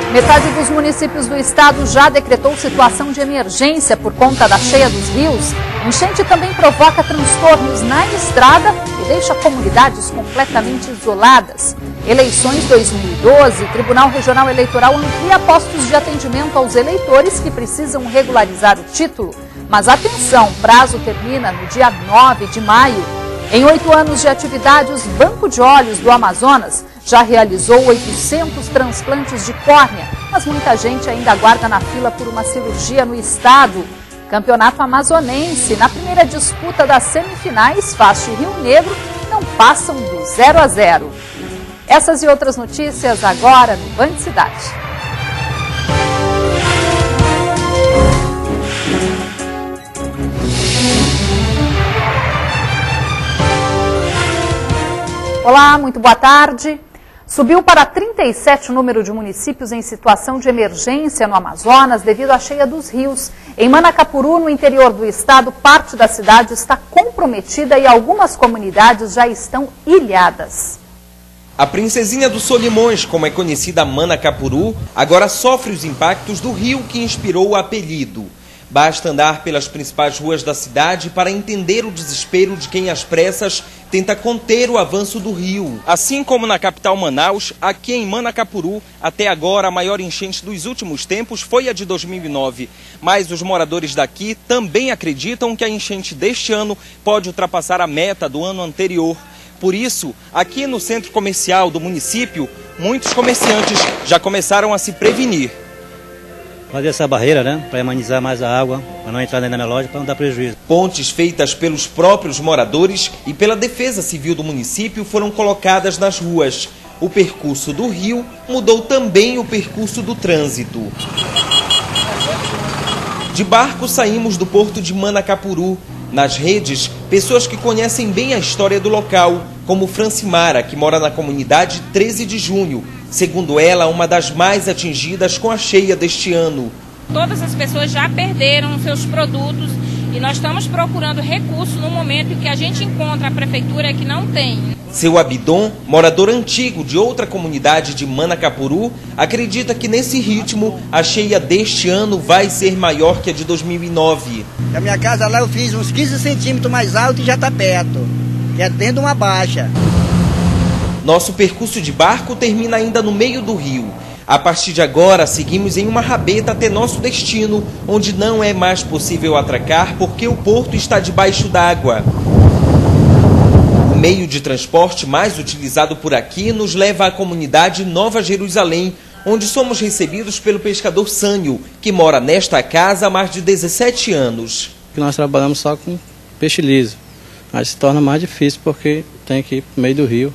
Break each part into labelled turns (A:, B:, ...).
A: Metade dos municípios do estado já decretou situação de emergência por conta da cheia dos rios. Enchente também provoca transtornos na estrada e deixa comunidades completamente isoladas. Eleições 2012, Tribunal Regional Eleitoral amplia postos de atendimento aos eleitores que precisam regularizar o título. Mas atenção, prazo termina no dia 9 de maio. Em 8 anos de atividades, o Banco de Olhos do Amazonas já realizou 800 transplantes de córnea, mas muita gente ainda aguarda na fila por uma cirurgia no estado. Campeonato Amazonense, na primeira disputa das semifinais, Fast e Rio Negro não passam do 0-0. Essas e outras notícias agora no Band Cidade. Olá, muito boa tarde. Subiu para 37 o número de municípios em situação de emergência no Amazonas devido à cheia dos rios. Em Manacapuru, no interior do estado, parte da cidade está comprometida e algumas comunidades já estão ilhadas.
B: A Princesinha dos Solimões, como é conhecida Manacapuru, agora sofre os impactos do rio que inspirou o apelido. Basta andar pelas principais ruas da cidade para entender o desespero de quem às pressas tenta conter o avanço do rio. Assim como na capital Manaus, aqui em Manacapuru, até agora a maior enchente dos últimos tempos foi a de 2009. Mas os moradores daqui também acreditam que a enchente deste ano pode ultrapassar a meta do ano anterior. Por isso, aqui no centro comercial do município, muitos comerciantes já começaram a se prevenir.
C: Fazer essa barreira, né, para amenizar mais a água, para não entrar dentro da minha loja, para não dar prejuízo.
B: Pontes feitas pelos próprios moradores e pela Defesa Civil do município foram colocadas nas ruas. O percurso do rio mudou também o percurso do trânsito. De barco saímos do porto de Manacapuru. Nas redes, pessoas que conhecem bem a história do local, como Francimara, que mora na comunidade 13 de junho. Segundo ela, uma das mais atingidas com a cheia deste ano.
D: Todas as pessoas já perderam seus produtos e nós estamos procurando recursos no momento em que a gente encontra a prefeitura que não tem.
B: Seu Abidon, morador antigo de outra comunidade de Manacapuru, acredita que nesse ritmo a cheia deste ano vai ser maior que a de 2009.
E: A minha casa lá eu fiz uns 15 centímetros mais alto e já está perto, que é dentro de uma baixa.
B: Nosso percurso de barco termina ainda no meio do rio. A partir de agora, seguimos em uma rabeta até nosso destino, onde não é mais possível atracar porque o porto está debaixo d'água. O meio de transporte mais utilizado por aqui nos leva à comunidade Nova Jerusalém, onde somos recebidos pelo pescador Sânio, que mora nesta casa há mais de 17 anos.
F: Nós trabalhamos só com peixe liso, mas se torna mais difícil porque tem que ir para o meio do rio.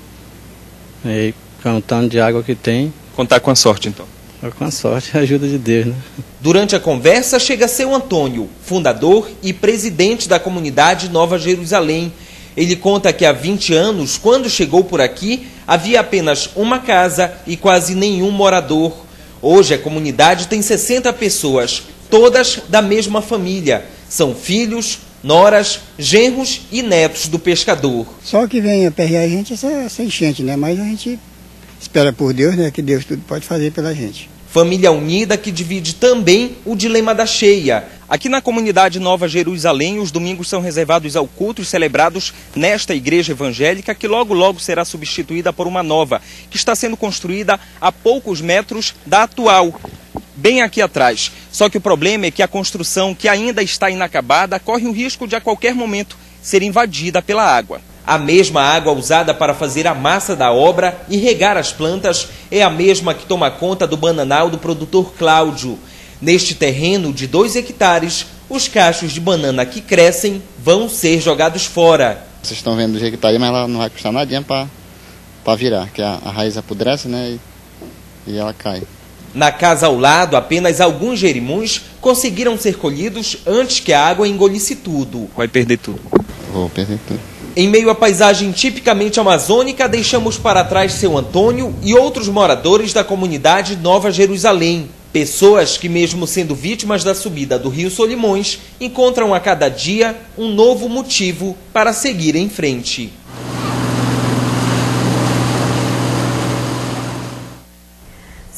F: E com o tanto de água que tem.
B: Contar com a sorte, então.
F: Com a sorte, a ajuda de Deus, né?
B: Durante a conversa, chega seu Antônio, fundador e presidente da comunidade Nova Jerusalém. Ele conta que há 20 anos, quando chegou por aqui, havia apenas uma casa e quase nenhum morador. Hoje, a comunidade tem 60 pessoas, todas da mesma família. São filhos, noras, genros e netos do pescador.
E: Só que vem aperrear a gente essa enchente, né? Mas a gente espera por Deus, né? Que Deus tudo pode fazer pela gente.
B: Família unida que divide também o dilema da cheia. Aqui na comunidade Nova Jerusalém, os domingos são reservados ao cultos celebrados nesta igreja evangélica, que logo logo será substituída por uma nova, que está sendo construída a poucos metros da atual, bem aqui atrás. Só que o problema é que a construção, que ainda está inacabada, corre o risco de a qualquer momento ser invadida pela água. A mesma água usada para fazer a massa da obra e regar as plantas é a mesma que toma conta do bananal do produtor Cláudio. Neste terreno de 2 hectares, os cachos de banana que crescem vão ser jogados fora.
G: Vocês estão vendo do jeito que está aí, mas ela não vai custar nadinha para virar, que a raiz apodrece, né, e ela cai.
B: Na casa ao lado, apenas alguns jerimums conseguiram ser colhidos antes que a água engolisse tudo. Vai perder tudo.
G: Vou perder tudo.
B: Em meio à paisagem tipicamente amazônica, deixamos para trás seu Antônio e outros moradores da comunidade Nova Jerusalém. Pessoas que, mesmo sendo vítimas da subida do Rio Solimões, encontram a cada dia um novo motivo para seguir em frente.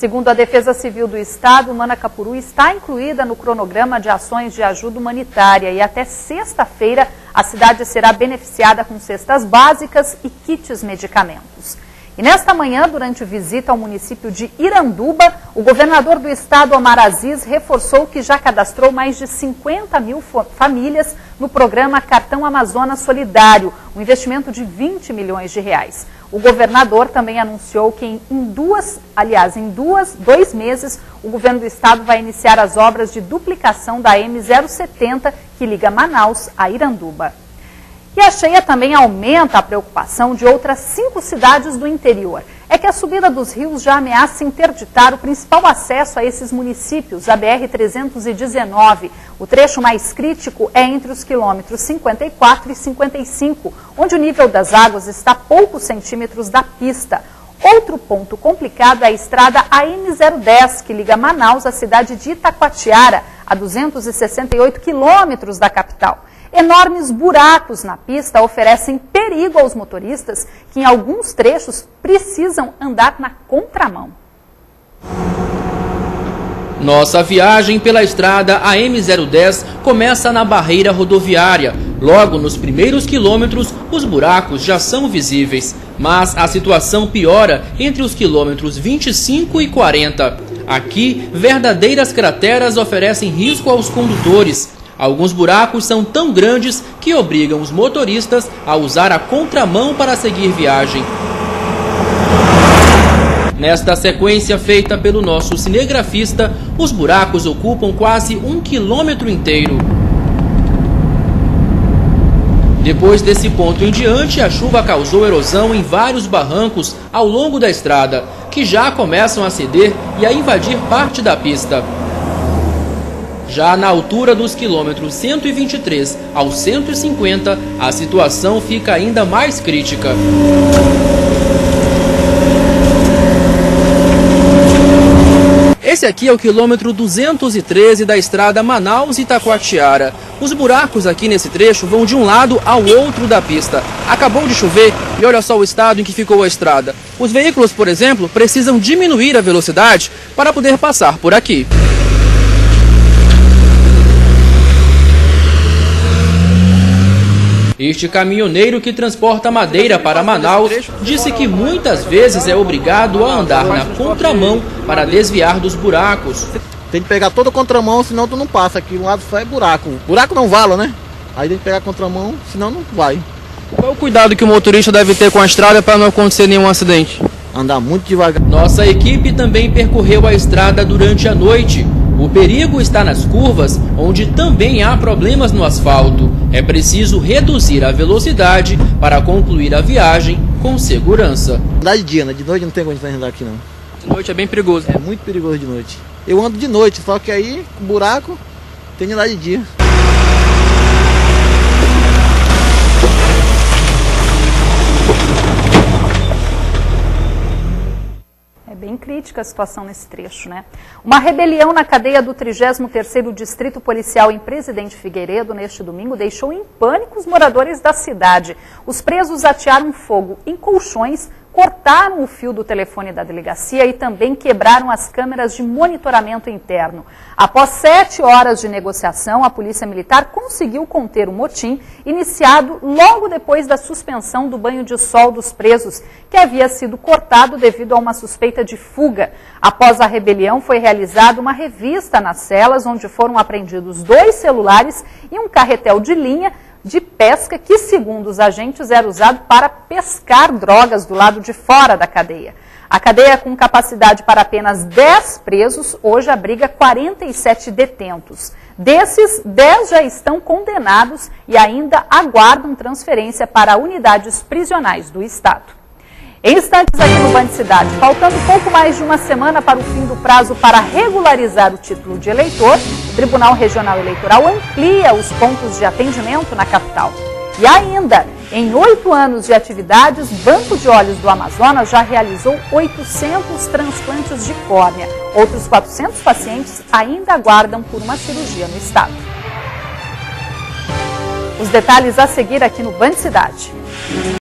A: Segundo a Defesa Civil do Estado, Manacapuru está incluída no cronograma de ações de ajuda humanitária e até sexta-feira a cidade será beneficiada com cestas básicas e kits medicamentos. E nesta manhã, durante visita ao município de Iranduba, o governador do estado, Omar Aziz, reforçou que já cadastrou mais de 50 mil famílias no programa Cartão Amazonas Solidário, um investimento de 20 milhões de reais. O governador também anunciou que em 2 meses, o governo do estado vai iniciar as obras de duplicação da M070, que liga Manaus a Iranduba. E a cheia também aumenta a preocupação de outras 5 cidades do interior. É que a subida dos rios já ameaça interditar o principal acesso a esses municípios, a BR-319. O trecho mais crítico é entre os quilômetros 54 e 55, onde o nível das águas está a poucos centímetros da pista. Outro ponto complicado é a estrada AM010, que liga Manaus à cidade de Itacoatiara, a 268 quilômetros da capital. Enormes buracos na pista oferecem perigo aos motoristas que, em alguns trechos, precisam andar na contramão.
H: Nossa viagem pela estrada AM010 começa na barreira rodoviária. Logo nos primeiros quilômetros, os buracos já são visíveis. Mas a situação piora entre os quilômetros 25 e 40. Aqui, verdadeiras crateras oferecem risco aos condutores. Alguns buracos são tão grandes que obrigam os motoristas a usar a contramão para seguir viagem. Nesta sequência feita pelo nosso cinegrafista, os buracos ocupam quase 1 quilômetro inteiro. Depois desse ponto em diante, a chuva causou erosão em vários barrancos ao longo da estrada, que já começam a ceder e a invadir parte da pista. Já na altura dos quilômetros 123 ao 150, a situação fica ainda mais crítica. Esse aqui é o quilômetro 213 da estrada Manaus-Itacoatiara. Os buracos aqui nesse trecho vão de um lado ao outro da pista. Acabou de chover e olha só o estado em que ficou a estrada. Os veículos, por exemplo, precisam diminuir a velocidade para poder passar por aqui. Este caminhoneiro que transporta madeira para Manaus disse que muitas vezes é obrigado a andar na contramão para desviar dos buracos.
I: Tem que pegar toda a contramão, senão tu não passa. Aqui um lado só é buraco. Buraco não vala, né? Aí tem que pegar a contramão, senão não vai.
H: Qual o cuidado que o motorista deve ter com a estrada para não acontecer nenhum acidente?
I: Andar muito devagar.
H: Nossa equipe também percorreu a estrada durante a noite. O perigo está nas curvas, onde também há problemas no asfalto. É preciso reduzir a velocidade para concluir a viagem com segurança.
I: Andar de dia, né? De noite não tem condição de andar aqui não.
H: De noite é bem perigoso.
I: É muito perigoso de noite. Eu ando de noite, só que aí, com buraco, tem de andar de dia.
A: Bem crítica a situação nesse trecho, né? Uma rebelião na cadeia do 33º Distrito Policial em Presidente Figueiredo neste domingo deixou em pânico os moradores da cidade. Os presos atearam fogo em colchões, cortaram o fio do telefone da delegacia e também quebraram as câmeras de monitoramento interno. Após 7 horas de negociação, a Polícia Militar conseguiu conter o motim, iniciado logo depois da suspensão do banho de sol dos presos, que havia sido cortado devido a uma suspeita de fuga. Após a rebelião, foi realizada uma revista nas celas, onde foram apreendidos 2 celulares e um carretel de linha de pesca que, segundo os agentes, era usado para pescar drogas do lado de fora da cadeia. A cadeia, com capacidade para apenas 10 presos, hoje abriga 47 detentos. Desses, 10 já estão condenados e ainda aguardam transferência para unidades prisionais do Estado. Em instantes aqui no Band Cidade, faltando pouco mais de uma semana para o fim do prazo para regularizar o título de eleitor, o Tribunal Regional Eleitoral amplia os pontos de atendimento na capital. E ainda, em 8 anos de atividades, Banco de Olhos do Amazonas já realizou 800 transplantes de córnea. Outros 400 pacientes ainda aguardam por uma cirurgia no estado. Os detalhes a seguir aqui no Band Cidade.